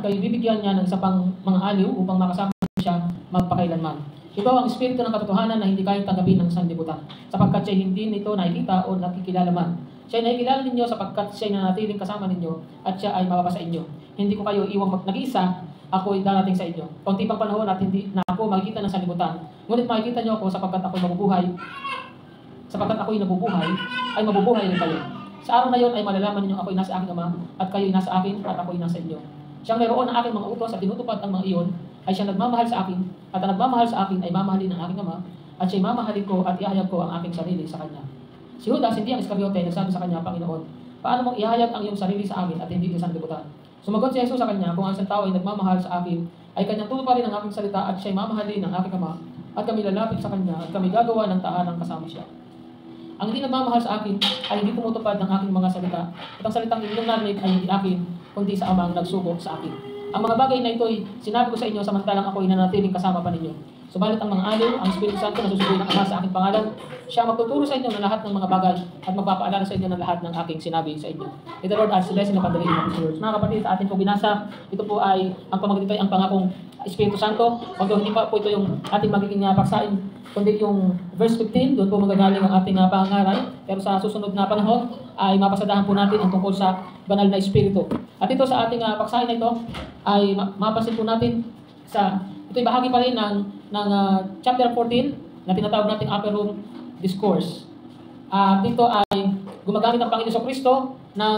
kayo bibigyan niya ng isa pang mga aliw upang makasama siya magpakailanman. Ito ang espiritu ng katotohanan na hindi kayang tanggapin ng sanlibutan, sapagkat siya hindi nito nakikita o nakikilala man. Siya ay nakikilala ninyo sapagkat siya ay nanatiling kasama ninyo at siya ay mapapasa inyo. Hindi ko kayo iwang nag-iisa, ako ay darating sa inyo. Kaunti pang panahon at hindi na ako makikita ng sanlibutan. Ngunit makikita niyo ako sapagkat ako'y mabubuhay. Sapagkat ako'y nabubuhay, ay mabubuhay rin kayo. Sa araw na yon ay malalaman ninyo ako'y nasa aking Ama at kayo'y nasa akin at ako'y nasa inyo. Siyang mayroon ng aking mga utos at tinutupad ang mga iyon ay siyang nagmamahal sa akin at ang nagmamahal sa akin ay mamahalin ng aking Ama at siya'y mamahalin ko at ihayag ko ang aking sarili sa Kanya. Si Judas, hindi ang Iscariote, nagsabi sa Kanya, Panginoon, paano mong ihayag ang iyong sarili sa amin at hindi sa sanlibutan? Sumagot si Jesus sa Kanya, kung ang isang tao ay nagmamahal sa akin, ay Kanyang tutuparin ang aking salita at siya'y mamahalin ng aking Ama at kami lalapit sa Kanya at kami gagawa ng tahanang kasama siya. Ang hindi nagmamahal sa akin ay hindi tumutupad ng aking mga salita at ang salitang inyong narinig ay hindi akin, kundi sa Amang nagsubok sa akin. Ang mga bagay na ito'y sinabi ko sa inyo samantalang ako'y nanatiling kasama pa ninyo. Subalit ang mga aliw, ang Espiritu Santo na susubuin ng Ama sa aking pangalan, siya magtuturo sa inyo ng lahat ng mga bagay at magpapaalala sa inyo ng lahat ng aking sinabi sa inyo. May the Lord adds the lesson na padalhin ng words. Mga kapatid, sa atin po binasa, ito po ay ang pamagitan ang pangakong Espiritu Santo. Although hindi pa po ito yung ating magiging paksain, kundi yung verse 15, doon po magagaling ang ating pangaral. Pero sa susunod na panahon ay mapasadahan po natin ang tungkol sa banal na Espiritu. At ito sa ating paksain na ito ay mapapansin po natin sa ito'y bahagi pa rin ng chapter 14 na tinatawag nating Upper Room Discourse. Dito ay gumagamit ang Panginoon Kristo ng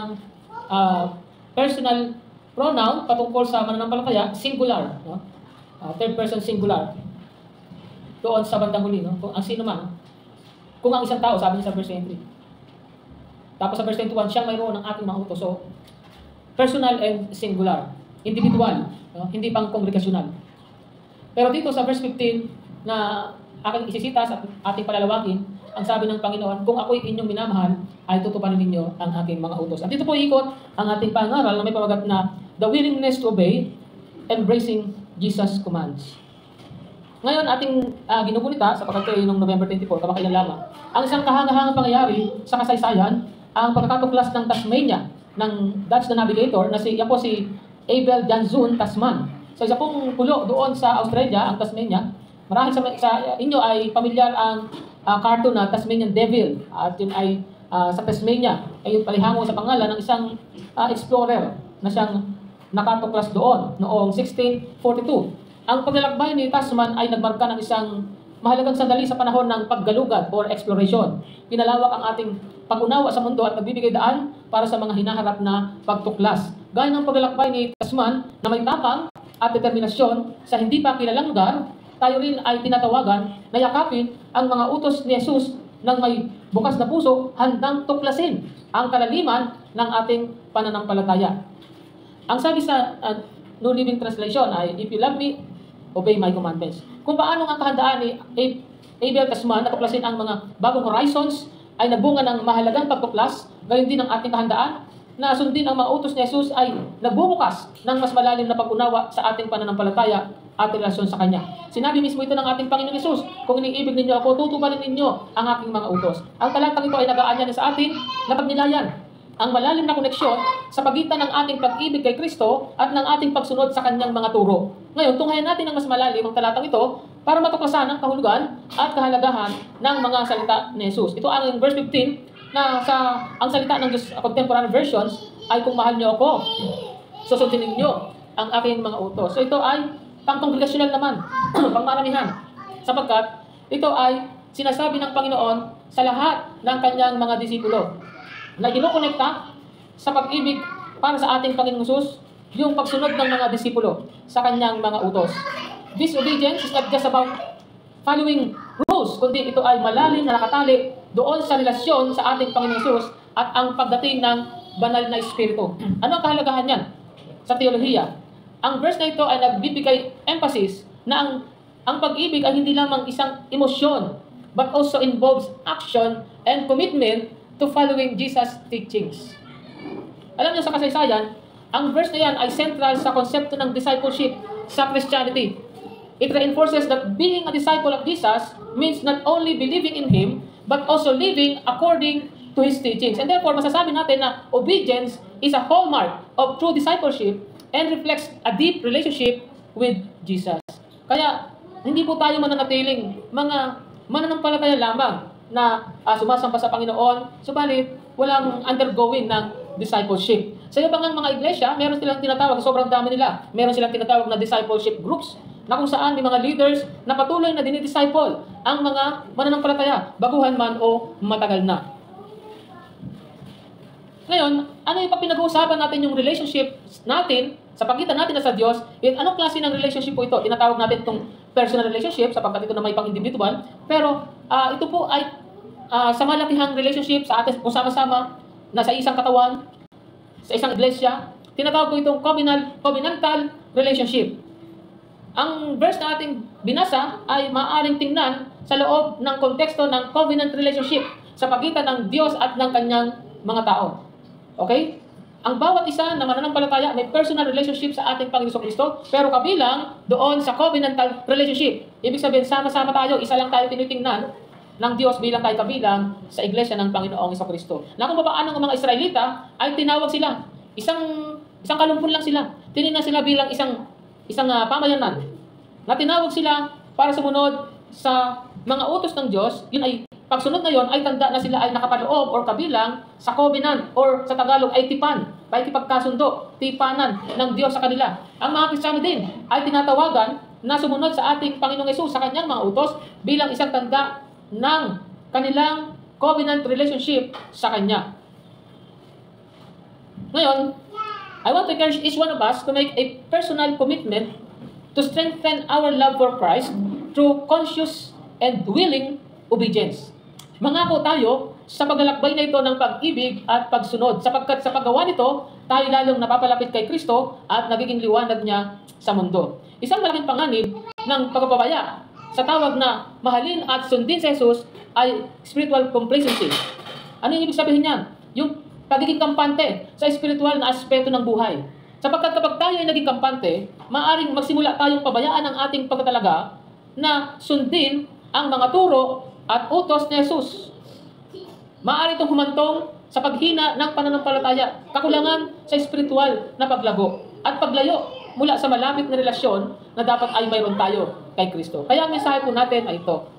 personal pronoun patungkol sa mananampalataya, singular. No? Third person singular. Doon sa bandang huli, no? Kung ang sino man. Kung ang isang tao, sabi niya sa verse 23. Tapos sa verse 21, siyang mayroon ng ating mga utos. So, personal and singular. Individual. No? Hindi pang kongregasyonal. Pero dito sa verse 15 na aking isisita at ating palalawagin, ang sabi ng Panginoon, kung ako'y inyong minamahal, ay tutuparin ninyo ang aking mga utos. At dito po ikot ang ating pangaral na may pamagat na the willingness to obey, embracing Jesus' commands. Ngayon, ating ginugunita, sa pagkakataon noong November 24, kamakailan lamang, ang isang kahangahangang pangyayari sa kasaysayan, ang pagkakatuklas ng Tasmania, ng Dutch na navigator, na yan po si Abel Janszoon Tasman. Sa isa pong pulo doon sa Australia, ang Tasmania, marahil sa inyo ay pamilyar ang cartoon na Tasmanian Devil. At yun ay sa Tasmania, ay yung palihango sa pangalan ng isang explorer na siyang nakatuklas doon noong 1642. Ang paglalakbay ni Tasman ay nagmarka ng isang mahalagang sandali sa panahon ng paggalugad or exploration. Pinalawak ang ating pag-unawa sa mundo at nagbibigay daan para sa mga hinaharap na pagtuklas. Gaya ng paglalakbay ni Tasman na may tapang at determinasyon sa hindi pa kilalang lugar, tayo rin ay tinatawagan na yakapin ang mga utos ni Jesus ng may bukas na puso, handang tuklasin ang kalaliman ng ating pananampalataya. Ang sabi sa New Living Translation ay, if you love me, obey my commandments. Kung paano ang kahandaan ni Abel Tasman na tuklasin ang mga bagong horizons ay nabunga ng mahalagang pagtuklas, gayon din ang ating kahandaan na sundin ang mga utos ni Jesus ay nagbubukas ng mas malalim na pag-unawa sa ating pananampalataya at relasyon sa Kanya. Sinabi mismo ito ng ating Panginoon Jesus, kung iniibig ninyo ako, tutuparin ninyo ang aking mga utos. Ang talatang ito ay nag-aanya sa atin na pagnilayan ang malalim na koneksyon sa pagitan ng ating pag-ibig kay Kristo at ng ating pagsunod sa Kanyang mga turo. Ngayon, tunghayan natin ang mas malalim ang talatang ito para matuklasan ang kahulugan at kahalagahan ng mga salita ni Jesus. Ito ang verse 15 na ang salita ng Diyos contemporary versions ay kung mahal niyo ako, susundin ninyo ang aking mga utos. So ito ay pang-kongregasyonal naman, pang-maramihan. Sapagkat ito ay sinasabi ng Panginoon sa lahat ng Kanyang mga disipulo na inokonekta sa pag-ibig para sa ating Panginoong Jesus yung pagsunod ng mga disipulo sa Kanyang mga utos. This obedience is not just about following rules, kundi ito ay malalim na nakatali doon sa relasyon sa ating Panginoong Jesus at ang pagdating ng banal na Espiritu. Ano ang kahalagahan yan sa teolohiya? Ang verse na ito ay nagbibigay emphasis na ang pag-ibig ay hindi lamang isang emosyon, but also involves action and commitment to following Jesus' teachings. Alam niyo sa kasaysayan, ang verse na yan ay central sa konsepto ng discipleship sa Christianity. It reinforces that being a disciple of Jesus means not only believing in Him, but also living according to His teachings. And therefore, masasabi natin na obedience is a hallmark of true discipleship and reflects a deep relationship with Jesus. Kaya, hindi po tayo mananatiling mga mananampalataya lamang na sumasamba sa Panginoon, subalit walang undergoing ng discipleship. Sa ibang mga iglesia, meron silang tinatawag, sobrang dami nila, meron silang tinatawag na discipleship groups, na kung saan may mga leaders na patuloy na dinidisciple ang mga mananampalataya, baguhan man o matagal na. Ngayon, ano yung pinag-uusapan natin yung relationship natin sa pagitan natin na sa Diyos? Anong klase ng relationship po ito? Tinatawag natin itong personal relationship sapagkat ito na may pang-individual. Pero ito po ay sa malakihang relationship sa atin kung sama-sama na sa isang katawan, sa isang iglesia. Tinatawag po itong covenantal relationship. Ang verse na ating binasa ay maaaring tingnan sa loob ng konteksto ng covenant relationship sa pagitan ng Diyos at ng kanyang mga tao. Okay? Ang bawat isa na mananampalataya may personal relationship sa ating Panginoon Kristo, pero kabilang doon sa covenantal relationship. Ibig sabihin, sama-sama tayo, isa lang tayo tinitingnan ng Diyos bilang tayo kabilang sa iglesia ng Panginoong Kristo. Na kung paano ang mga Israelita ay tinawag sila, isang kalumpon lang sila. Tinignan sila bilang isang pamayanan. Na tinawag sila para sumunod sa mga utos ng Diyos, yun ay pagsunod na yon ay tanda na sila ay nakapaloob or kabilang sa covenant or sa Tagalog ay tipan, pakikipagkasundo, tipanan ng Diyos sa kanila. Ang mga Kristiyano din ay tinatawagan na sumunod sa ating Panginoong Hesus sa kanyang mga utos bilang isang tanda ng kanilang covenant relationship sa Kanya. Ngayon, I want to encourage each one of us to make a personal commitment to strengthen our love for Christ through conscious and willing obedience. Mangako tayo sa paglalakbay na ito ng pag-ibig at pagsunod, sapagkat sa paggawa nito, tayo lalong napapalapit kay Kristo at nagiging liwanag niya sa mundo. Isang malaking panganib ng pagpapabaya sa tawag na mahalin at sundin si Jesus ay spiritual complacency. Ano yung ibig sabihin niyan? Yung pagiging kampante sa spiritual na aspeto ng buhay. Sapagkat kapag tayo ay naging kampante, maaaring magsimula tayong pabayaan ang ating pagtatalaga na sundin ang mga turo at utos ni Jesus. Maaari itong humantong sa paghina ng pananampalataya, kakulangan sa spiritual na paglago, at paglayo mula sa malapit na relasyon na dapat ay mayroon tayo kay Kristo. Kaya ang mensahe po natin ay ito.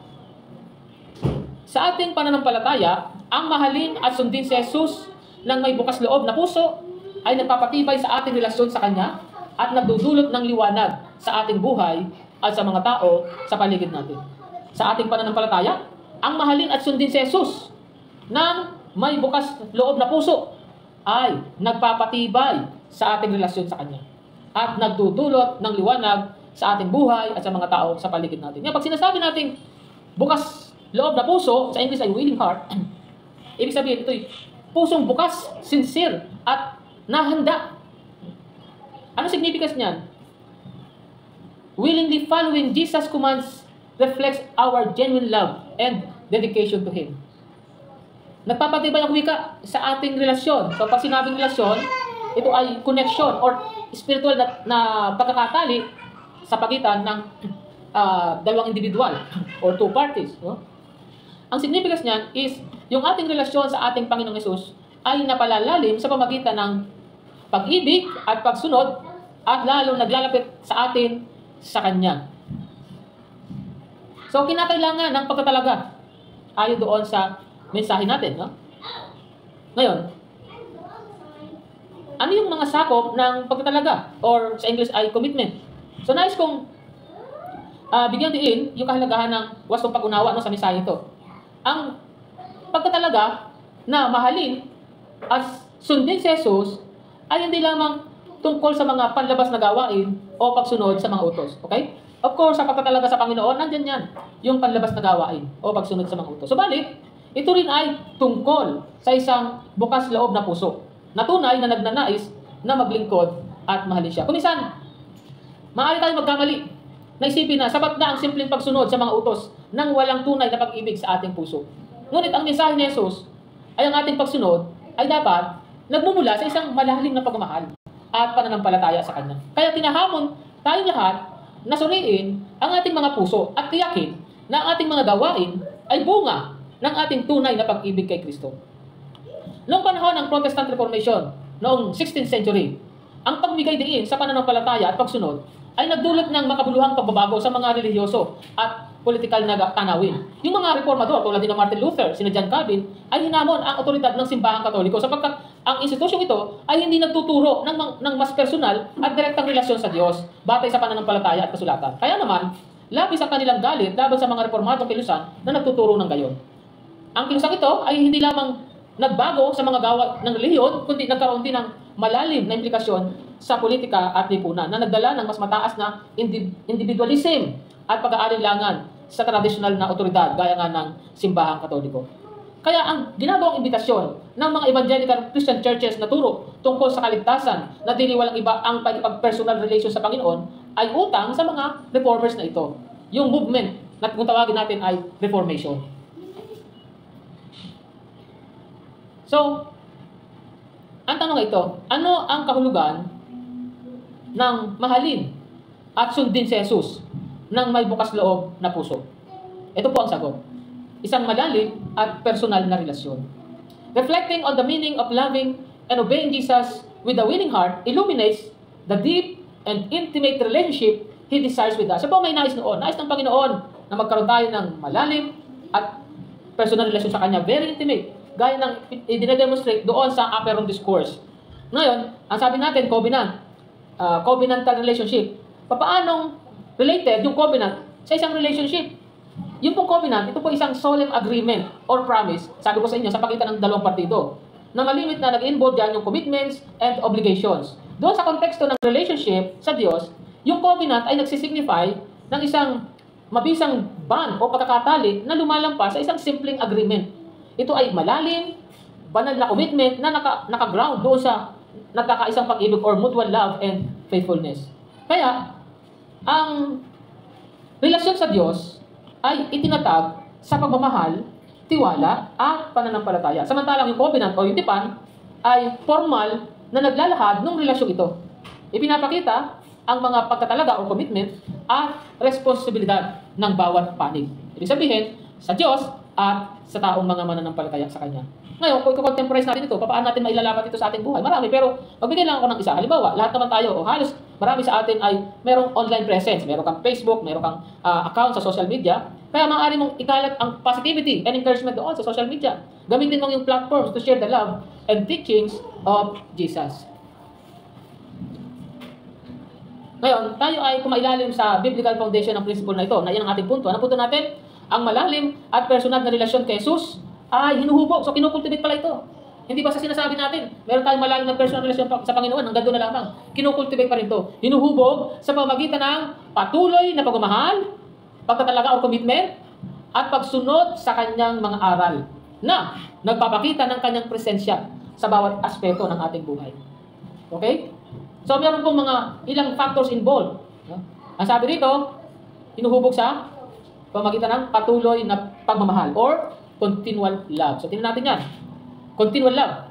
Sa ating pananampalataya, ang mahalin at sundin si Jesus ng may bukas loob na puso ay nagpapatibay sa ating relasyon sa Kanya at nagdudulot ng liwanag sa ating buhay at sa mga tao sa paligid natin. Sa ating pananampalataya, ang mahalin at sundin si Jesus ng may bukas loob na puso ay nagpapatibay sa ating relasyon sa Kanya at nagdudulot ng liwanag sa ating buhay at sa mga tao sa paligid natin. Pag sinasabi natin bukas loob na puso, sa English ay willing heart, ibig sabihin ito'y pusong bukas, sincere, at nahanda. Ano significance niyan? Willingly following Jesus' commands reflects our genuine love and dedication to Him. Nagpapatibay ang wika sa ating relasyon. So pag sinabing relasyon, ito ay connection or spiritual na pagkakatali sa pagitan ng dalawang individual or two parties. No? Ang significance niyan is yung ating relasyon sa ating Panginoong Hesus ay napalalalim sa pamagitan ng pag-ibig at pagsunod at lalong naglalapit sa atin sa Kanya. So, kinakailangan ng pagtatalaga ayon doon sa mensahe natin. No? Ngayon, ano yung mga sakop ng pagtatalaga? Or sa English ay commitment. So, nais kong bigyan diin yung kahalagahan ng wastong pag-unawa no, sa mensahe ito. Ang pagtatalaga na mahalin at sundin si Jesus ay hindi lamang tungkol sa mga panlabas na gawain o pagsunod sa mga utos. Okay? Of course, sa pagtatalaga sa Panginoon, nandyan yan, yung panlabas na gawain o pagsunod sa mga utos. Subalit, ito rin ay tungkol sa isang bukas loob na puso, na tunay na nagnanais na maglingkod at mahalin siya. Kung minsan, maaari tayo magkamali, na isipin na sapat na ang simpleng pagsunod sa mga utos nang walang tunay na pag-ibig sa ating puso. Ngunit ang mensahe ni Jesus ay ang ating pagsunod ay dapat nagmumula sa isang malalim na pagmamahal at pananampalataya sa Kanya. Kaya tinahamon tayong lahat na suriin ang ating mga puso at tiyakin na ang ating mga gawain ay bunga ng ating tunay na pag-ibig kay Kristo. Noong panahon ng Protestant Reformation, noong 16th century, ang pagbigay diin sa pananampalataya at pagsunod ay nagdulot ng makabuluhang pagbabago sa mga relihiyoso at politikal na tanawin. Yung mga reformador tulad ni Martin Luther, sina John Calvin, ay hinamon ang otoridad ng simbahang Katoliko sapagkat ang institusyong ito ay hindi nagtuturo ng mas personal at direktang relasyon sa Diyos batay sa pananampalataya at kasulatan. Kaya naman, labis ang kanilang galit laban sa mga reformadong kilusan na nagtuturo ng gayon. Ang kilusang ito ay hindi lamang nagbago sa mga gawa ng relihiyon, kundi nagkaroon din ng malalim na implikasyon sa politika at lipunan na nagdala ng mas mataas na individualism at pag-aalinlangan sa tradisyonal na otoridad gaya nga ng simbahang Katoliko. Kaya ang ginagawang imbitasyon ng mga evangelical Christian churches na turo tungkol sa kaligtasan na dili walang iba ang pag-personal relation sa Panginoon ay utang sa mga reformers na ito. Yung movement na kung tawagin natin ay Reformation. So, ang tanong ito, ano ang kahulugan ng mahalin at sundin si Jesus ng may bukas loob na puso? Ito po ang sagot. Isang malalim at personal na relasyon. Reflecting on the meaning of loving and obeying Jesus with a willing heart illuminates the deep and intimate relationship He desires with us. Siya po may nais noon. Nais ng Panginoon na magkaroon tayo ng malalim at personal relasyon sa Kanya. Very intimate. Gaya ng i-demonstrate doon sa upper room discourse. Ngayon, ang sabi natin, covenant. Covenantal relationship. Paanong related yung covenant sa isang relationship? Yung pong covenant, ito po isang solemn agreement or promise, sabi ko sa inyo, sa pagitan ng dalawang partido, na malimit na nag-involve dyan yung commitments and obligations. Doon sa konteksto ng relationship sa Diyos, yung covenant ay nagsisignify ng isang mabisang bond o pagkakatali na lumalampas sa isang simpleng agreement. Ito ay malalim, banal na commitment na naka-ground doon sa nagkakaisang pag-ibig or mutual love and faithfulness. Kaya, ang relasyon sa Diyos ay itinatag sa pagmamahal, tiwala, at pananampalataya. Samantalang yung covenant o yung tipan ay formal na naglalahad ng relasyong ito. Ipinapakita ang mga pagtatalaga o commitment at responsibilidad ng bawat panig. Ibig sabihin, sa Diyos at sa taong mga mananampalataya sa Kanya. Ngayon, kung i-contemporize natin ito, paano natin mailalapat ito sa ating buhay? Marami, pero magbigay lang ako ng isa. Halimbawa, lahat naman tayo, o halos marami sa atin ay merong online presence. Meron kang Facebook, meron kang account sa social media. Kaya maaari mong ikalat ang positivity and encouragement doon sa social media. Gamitin mo yung platforms to share the love and teachings of Jesus. Ngayon, tayo ay kumailalim sa biblical foundation ng principle na ito, na yan ang ating punto. Ano punto natin? Ang malalim at personal na relasyon kay Jesus ay hinuhubog. So, kinukultivate pala ito. Hindi ba sa sinasabi natin, meron tayong malalim na personal relasyon sa Panginoon, hanggang doon na lamang. Kinukultivate pa rin ito. Hinuhubog sa pamamagitan ng patuloy na pagmamahal, pagtatalaga o commitment, at pagsunod sa kanyang mga aral na nagpapakita ng kanyang presensya sa bawat aspeto ng ating buhay. Okay? So, meron pong mga ilang factors involved. Ang sabi dito, hinuhubog sa pamamagitan ng patuloy na pagmamahal or continual love. So, tingnan natin yan. Continual love.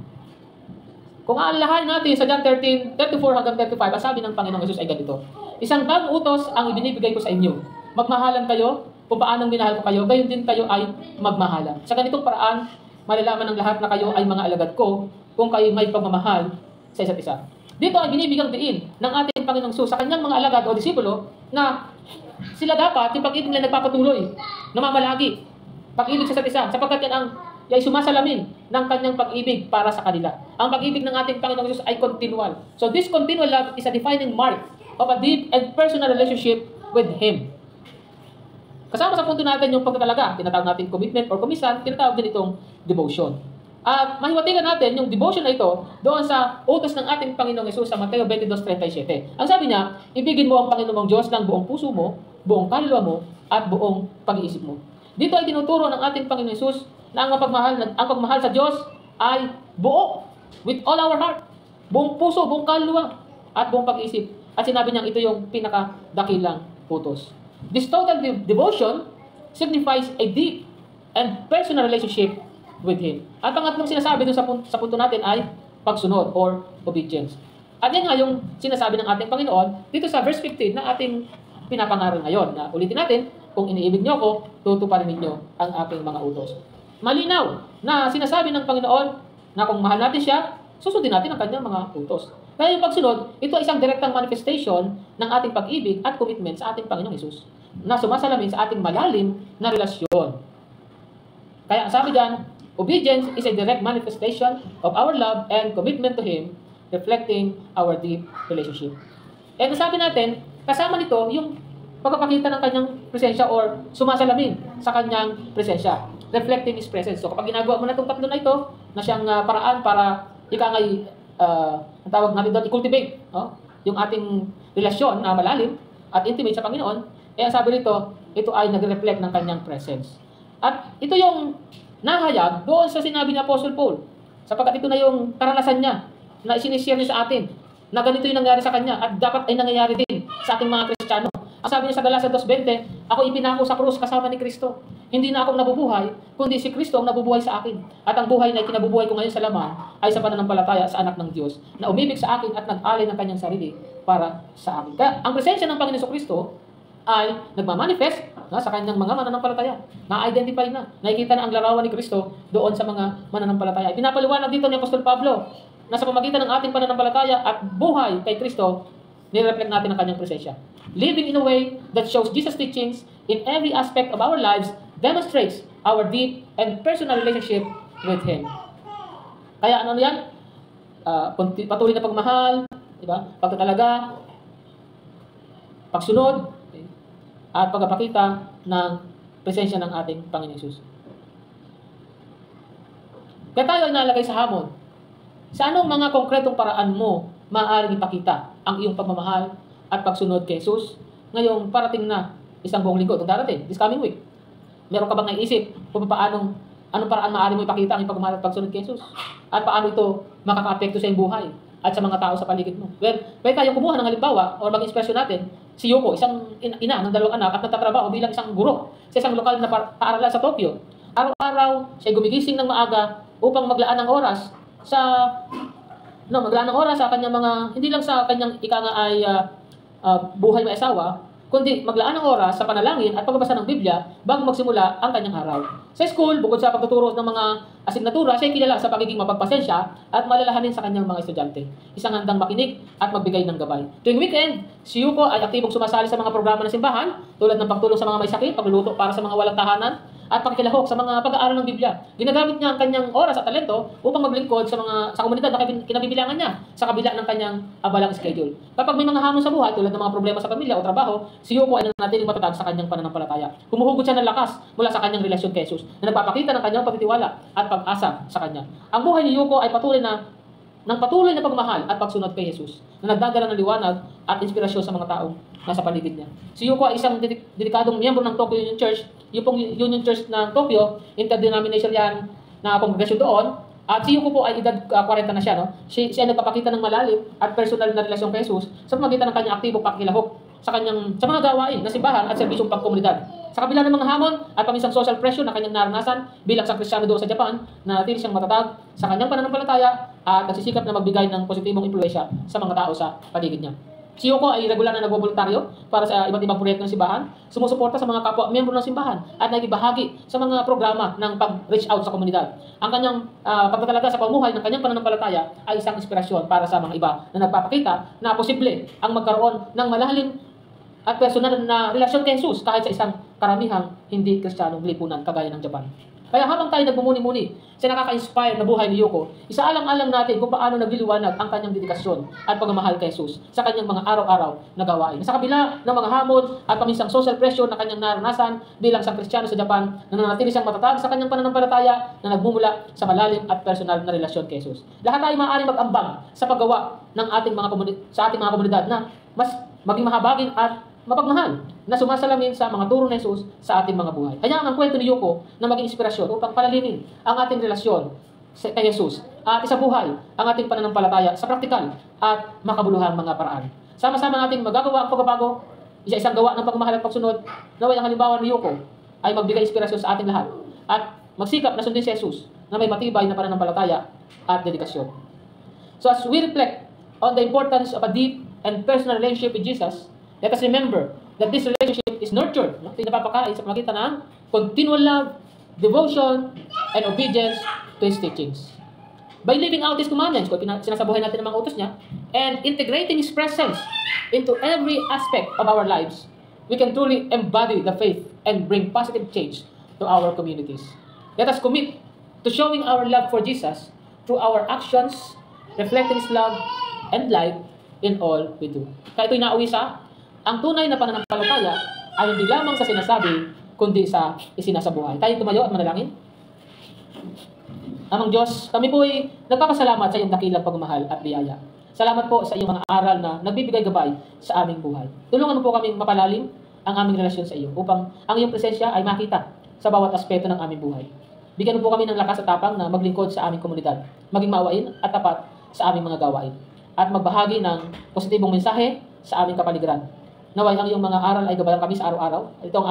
Kung aalahain natin sa John 13:34 hanggang 35, ang sabi ng Panginoong Jesus ay ganito. Isang bagong utos ang ibinibigay ko sa inyo. Magmahalan kayo kung paanong minahal ko kayo, gayon din kayo ay magmahalan. Sa ganitong paraan, malalaman ng lahat na kayo ay mga alagad ko kung kayo may pagmamahal sa isa't isa. Dito ay binibigang diin ng ating Panginoong Jesus sa kanyang mga alagad o disipulo na sila dapat yung pag-ibig nila nagpapatuloy, namamalagi, pag-ibig sa isa't isa, sapagkat yan ang ay sumasalamin ng kanyang pag-ibig para sa kanila. Ang pag-ibig ng ating Panginoong Jesus ay continual. So this continual love is a defining mark of a deep and personal relationship with Him. Kasama sa punto natin yung pagtatalaga, tinatawag natin commitment or commission, tinatawag din itong devotion. At mahiwatigan natin yung devotion na ito doon sa utos ng ating Panginoong Jesus sa Mateo 22:37. Ang sabi niya, ibigin mo ang Panginoong Diyos ng buong puso mo, buong kaluluwa mo, at buong pag-iisip mo. Dito ay tinuturo ng ating Panginoong Jesus na ang pagmahal sa Diyos ay buo, with all our heart, buong puso, buong kaluluwa, at buong pag-iisip. At sinabi niya ito yung pinakadakilang utos. This total devotion signifies a deep and personal relationship with Him. At pangatlong sinasabi dun sa punto natin ay pagsunod or obedience. At yan nga yung sinasabi ng ating Panginoon dito sa verse 15 na ating pinapangaral ngayon. Na ulitin natin, kung iniibig niyo ako, tutuparin ninyo ang aking mga utos. Malinaw na sinasabi ng Panginoon na kung mahal natin siya, susundin natin ang kanyang mga utos. Kaya yung pagsunod, ito ay isang direktang manifestation ng ating pag-ibig at commitment sa ating Panginoong Hesus na sumasalamin sa ating malalim na relasyon. Kaya sabi dyan, obedience is a direct manifestation of our love and commitment to Him, reflecting our deep relationship. And sabi natin, kasama nito yung pagpapakita ng kanyang presensya or sumasalamin sa kanyang presensya, reflecting His presence. So kapag ginagawa mo na itong tatlo na ito, na siyang paraan para ikangay, ang tawag natin doon, i-cultivate yung ating relasyon na malalim at intimate sa Panginoon, ang sabi nito, ito ay nag-reflect ng kanyang presence. At ito yung nahayag doon sa sinabi ni Apostle Paul, sapagkat ito na yung karanasan niya na isinishare niya sa atin, na ganito yung nangyari sa kanya at dapat ay nangyayari din sa ating mga Kristiyano. Ang sabi niya sa Galatia 2:20, ako ipinako sa krus kasama ni Kristo. Hindi na ako nabubuhay, kundi si Kristo ang nabubuhay sa akin. At ang buhay na kinabubuhay ko ngayon sa laman ay sa pananampalataya sa anak ng Diyos na umibig sa akin at nag-alay ng kanyang sarili para sa akin. Kaya ang presensya ng Panginoon Kristo ay nagmamanifest sa kanyang mga mananampalataya. Na-identify na. Nakikita na ang larawan ni Kristo doon sa mga mananampalataya. Pinapaliwanag dito ni Apostol Pablo na sa pamagitan ng ating pananampalataya at buhay kay Kristo, nire-reflect natin ang kanyang presensya. Living in a way that shows Jesus' teachings in every aspect of our lives demonstrates our deep and personal relationship with Him. Kaya ano yan? Patuloy na pagmahal, diba? Pagtatalaga, pagsunod, at pagpapakita ng presensya ng ating Panginoon Hesus. Kaya tayo ay nalagay sa hamon. Sa anong mga konkretong paraan mo maaaring ipakita ang iyong pagmamahal at pagsunod kay Jesus ngayong parating na isang buong linggo, itong darating, this coming week? Meron ka bang naisip kung anong paraan maaari mo ipakita ang iyong pagmamahal at pagsunod kay Jesus? At paano ito makaka-apekto sa iyong buhay at sa mga tao sa paligid mo? Well, pwede tayong kumuha ng halimbawa o mag-inspirasyon natin si Yoko, isang ina ng 2 anak at nagtatrabaho bilang isang guro sa isang lokal na paaralan sa Tokyo. Araw-araw, siya gumigising ng maaga upang maglaan ng oras sa kanyang mga, hindi lang sa kanyang buhay may asawa, kundi maglaan ng oras sa panalangin at pagbabasa ng Biblia bago magsimula ang kanyang araw. Sa school, bukod sa pagtuturo ng mga asignatura, siya ay kilala sa pagiging mapagpasensya at malalahanin sa kanyang mga estudyante. Isang handang makinig at magbigay ng gabay. Tuwing weekend, si Yuko ay aktibong sumasali sa mga programa ng simbahan tulad ng pagtulong sa mga may sakit, pagluluto para sa mga walang tahanan, at pagkilahok sa mga pag-aaral ng Biblia. Ginagamit niya ang kanyang oras at talento upang maglingkod sa komunidad na kinabibilangan niya sa kabila ng kanyang abalang schedule. Kapag may mga hamon sa buhay tulad ng mga problema sa pamilya o trabaho, si Yuko ay nanatiling matatag sa kanyang pananampalataya. Humuhugot siya ng lakas mula sa kanyang relasyon kay Jesus na nagpapakita ng kanyang pagtitiwala at pag-asa sa kanya. Ang buhay ni Yuko ay patuloy na pagmahal at pagsunod kay Jesus na nagdadala ng liwanag at inspirasyon sa mga taong nasa paligid niya. Si Yuko ay isang dedikadong miyembro ng Tokyo Union Church, yung pong Union Church ng Tokyo, interdenominational yan na kongregasyon doon. At si Yuko po ay edad 40 na siya. No? Siya ay nagpapakita ng malalim at personal na relasyon kay Jesus sa pamagitan ng kanyang aktibong pakikilahok sa mga gawain na simbahan at serbisyong pangkomunidad. Sa kabila ng mga hamon at paminsang social pressure na kanyang naranasan bilang isang Kristiyano doon sa Japan, nanatili siyang matatag sa kanyang pananampalataya at nagsisikap na magbigay ng positibong impluwensya sa mga tao sa paligid niya. Si Yuko ay regular na nagboboluntaryo para sa iba't ibang proyekto ng simbahan, sumusuporta sa mga kapwa miyembro ng simbahan at nagibahagi sa mga programa ng pag-reach out sa komunidad. Ang kanyang pagtatalaga sa pamumuhay ng kanyang pananampalataya ay isang inspirasyon para sa mga iba na nagpapakita na posible ang magkaroon ng malalim at personal na relasyon kay Jesus kahit sa isang karamihang hindi Kristiyanong lipunan kagaya ng Japan. Kaya habang tayo nagmumuni-muni sa nakaka-inspire na buhay ni Yuko, isaalang-alang natin kung paano nagliliwanag ang kanyang dedikasyon at pagmamahal kay Jesus sa kanyang mga araw-araw na gawain. Sa kabila ng mga hamon at paminsang social pressure na kanyang naranasan bilang isang Kristiyano sa Japan, nananatili siyang matatag sa kanyang pananampalataya na nagmumula sa malalim at personal na relasyon kay Jesus. Lahat tayo maaaring mag-ambag sa paggawa ng ating mga komunidad na mas maging mahabagin at mapagmahal na sumasalamin sa mga turo ni Jesus sa ating mga buhay. Kaya ang kwento ni Yuko na maging inspirasyon upang palalimin ang ating relasyon kay Jesus at isabuhay ang ating pananampalataya sa praktikal at makabuluhang mga paraan. Sama-sama nating magagawa ang pagbabago, isang gawa ng pagmamahal at pagsunod, naway ang halimbawa ni Yuko ay magbigay inspirasyon sa ating lahat at magsikap na sundin si Jesus na may matibay na pananampalataya at dedikasyon. So as we reflect on the importance of a deep and personal relationship with Jesus, let us remember that this relationship is nurtured. Napapakain sa pamagitan ng continual love, devotion, and obedience to His teachings. By living out His commandments, kung sinasabuhay natin ang mga utos niya, and integrating His presence into every aspect of our lives, we can truly embody the faith and bring positive change to our communities. Let us commit to showing our love for Jesus through our actions, reflecting His love and light in all we do. Kaya ito'y nauwi sa, ang tunay na pananampalataya ay hindi lamang sa sinasabi, kundi sa isinasabuhay. Tayo tumayo at manalangin. Amang Diyos, kami po ay nagpapasalamat sa iyong dakilang pagmamahal at biyaya. Salamat po sa iyong mga aral na nagbibigay gabay sa aming buhay. Tulungan mo po kaming mapalalim ang aming relasyon sa iyo upang ang iyong presensya ay makita sa bawat aspeto ng aming buhay. Bigyan mo po kami ng lakas at tapang na maglingkod sa aming komunidad, maging maawain at tapat sa aming mga gawain, at magbahagi ng positibong mensahe sa aming kapaligiran. Naway ang iyong mga aral ay gabayan kami sa araw-araw. Ito ang